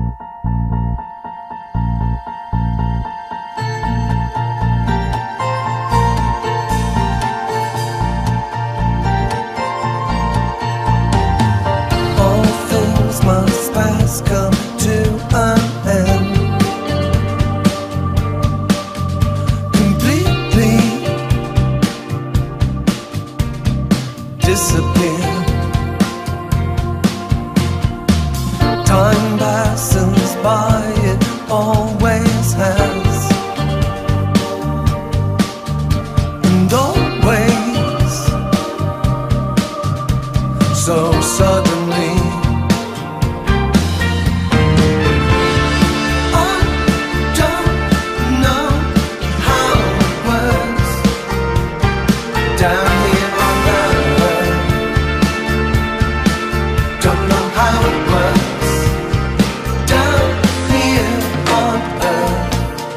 Come to an end completely, disappear. Time passes by, it always has, and always so suddenly. Down here on earth, don't know how it works. Down here on earth,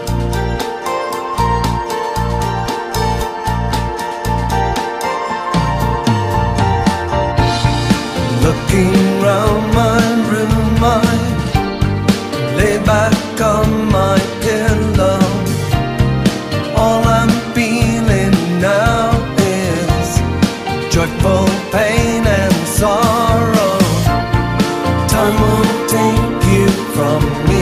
looking round my room, I lay back on my pillow. All I'm feeling now, joyful pain and sorrow. Time will take you from me.